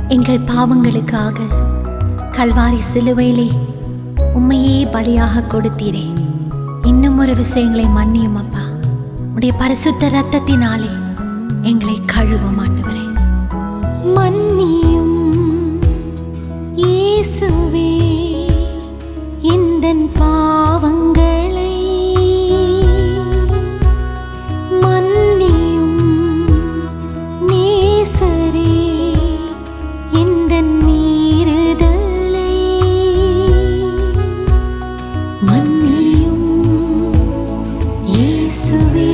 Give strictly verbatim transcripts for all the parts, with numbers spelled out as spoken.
எங்கள் பாவங்களுக்காக கல்வாரி சிலுவையிலே உம்மையே பலியாக கொடுத்தீரே. இன்னும் ஒரு விஷயங்களை மன்னியும் அப்பா. உடைய பரிசுத்த இரத்தத்தினாலே எங்களை கழுவும் ஆண்டவரே. மன்னியும் இயேசுவே எந்தன் பாவங்களை. மன்னியும் நேசரே எந்தன் மீறுதலை. மன்னியும் இயேசுவே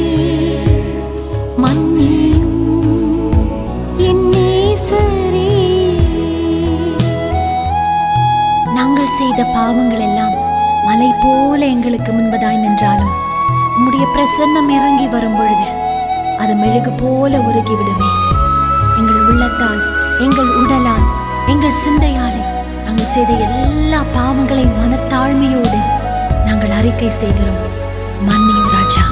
மன்னியும் என் நேசரே. நாங்கள் செய்த பாவங்கள் எல்லாம் மலை போல எங்களுக்கு முன்பதாய் நின்றாலும் உம்முடைய பிரசன்னம் இறங்கி வரும் பொழுது அது மெழுகு போல உருகி விடுமே. எங்கள் உள்ளத்தால், எங்கள் உடலால், எங்கள் சிந்தையாலே நாங்கள் செய்த எல்லா பாவங்களை மனத்தாழ்மையோடு நாங்கள் அறிக்கை செய்கிறோம். மன்னியும் ராஜா.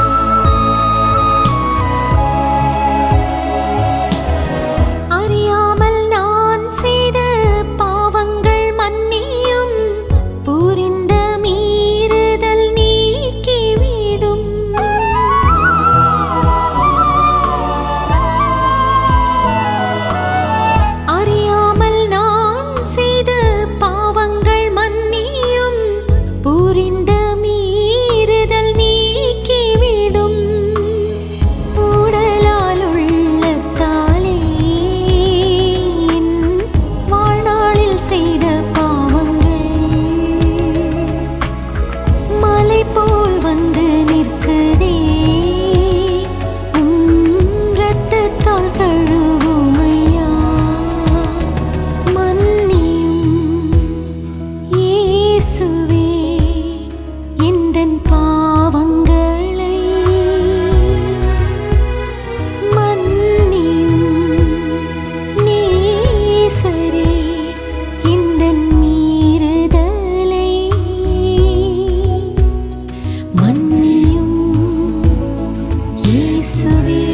அறியாமல் நான் செய்த பாவங்கள் மன்னியும். புரிந்த மீறுதல் நீக்கிவிடும். அறியாமல் நான் செய்த பாவங்கள் மன்னியும். புரிந்த மீறுதல் நீக்கிவிடும். உடலால் உள்ளத்தாலே என் வாழ்நாளில் செய்த பாவங்கள் மலை போல் வந்து நிற்குதே. உம் இரத்தத்தால் கழுவுமையா. மன்னியும் இயேசுவே எந்தன் பாவங்களை. மன்னியும் நேசரே எந்தன் மீறுதலை. மன்னியும் இயேசுவே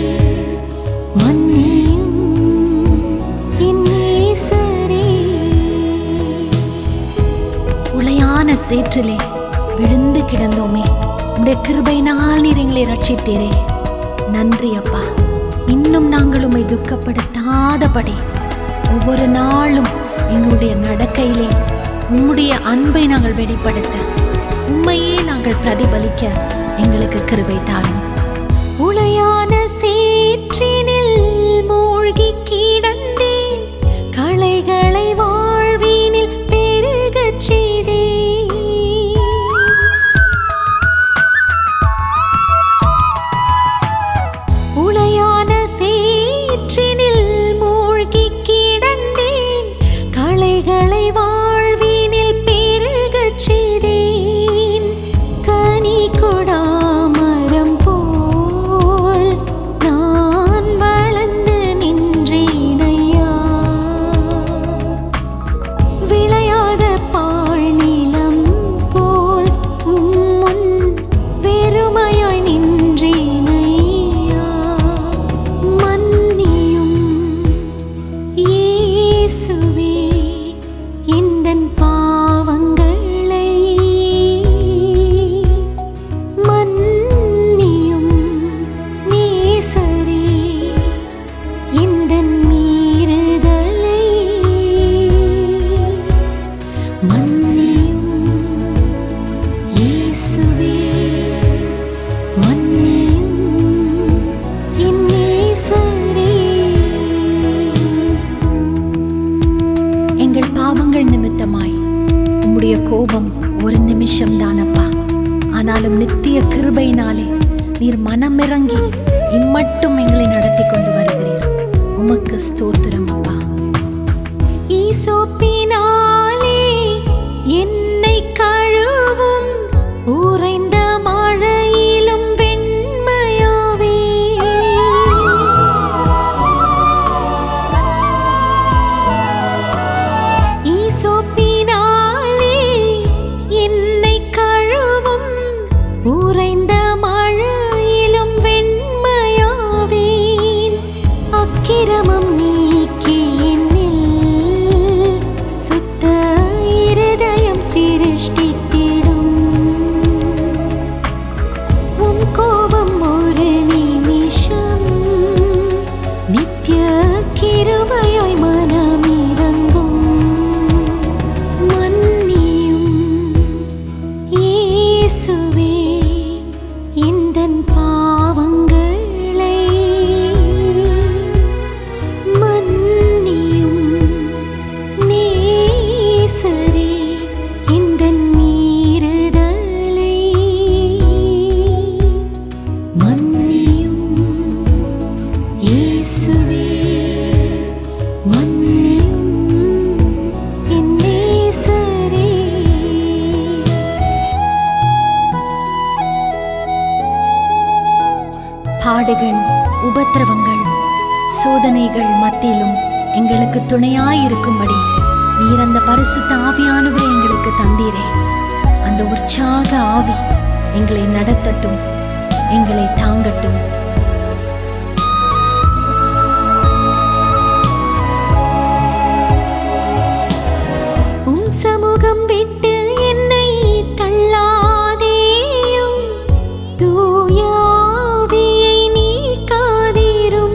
மன்னியும் என் நேசரே. உளையான சேற்றிலே விழுந்து கிடந்தோமே, உடைய கிருபையினால் நீர் எங்களை ரட்சித்தீரே. நன்றி அப்பா. இன்னும் நாங்கள் உம்மை துக்கப்படுத்தாதபடி ஒவ்வொரு நாளும் எங்களுடைய நடக்கையிலே உம்முடைய அன்பை நாங்கள் வெளிப்படுத்த, உம்மையே நாங்கள் பிரதிபலிக்க எங்களுக்கு கிருபை தாரும். உளையான சேற்றினில் மூழ்கி கிடந்தேன். களைகளை வாழ்வினில் பெருகச் செய்தேன். உளையான சேற்றினில் மூழ்கி கிடந்தேன். களைகளை வாழ்வினில் பெருகச் செய்தேன். கனி கொடாமரம் போல் நான் வளர்ந்து நின்றேனையா. விளையாத பாழ்நிலம் போல் உம்முன் வெறுமையாய் நின்றேனையா. மன்னியும் இயேசுவே எந்தன் பாவங்களை. மன்னியும் நேசரே எந்தன் மீறுதலை. மன்னியும் இயேசுவே மன்னியும் என் நேசரே. எங்கள் பாவங்கள் நிமித்தமாய் உம்முடைய கோபம் ஒரு நிமிஷம் தானப்பா. ஆனாலும் நித்திய கிருபையினாலே நீர் மனமிறங்கி இம்மட்டும் எங்களை நடத்தி கொண்டு வருகிறீர். உமக்கு ஸ்தோத்திரம் அப்பா. ஈசோப்பினாலே என்னை கழுவும். உறைந்த மழையிலும் வெண்மையாவே. ஈசோப்பினாலே என்னை கழுவும். உறைந்த மழையிலும் வெண்மையாவே. அக்கிரமம் நீக்கி என்னில் மன்னியும் என் நேசரே. பாடுகள், உபத்திரவங்கள், சோதனைகள் மத்தியிலும் எங்களுக்கு துணையாயிருக்கும்படி நீர் அந்த பரிசுத்த ஆவியானவரை எங்களுக்கு தந்தீரே. அந்த உற்சாக ஆவி எங்களை நடத்தட்டும், எங்களை தாங்கட்டும். உம் சமூகம் விட்டு என்னை தள்ளாதேயும், தூய ஆவியை நீக்காதீரும்.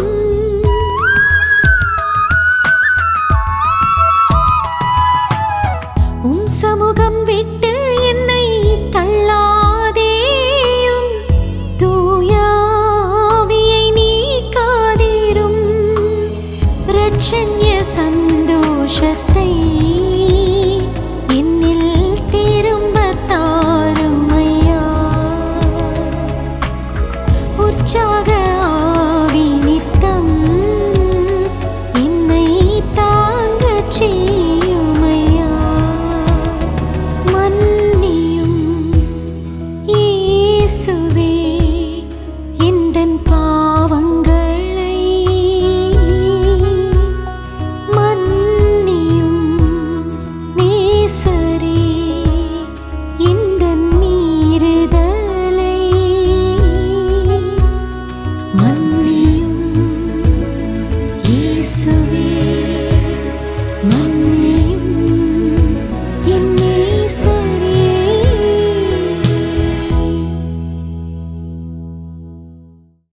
உம் சமூகம் விட்டு என்னை தள்ளாதேயும், தூய ஆவியை நீக்காதீரும். இரட்சண்ய சந்தோஷத்தை என்னில் திரும்பத் தாருமையா. உற்சாக ஆவி நித்தம் என்னை தாங்கச் செய்.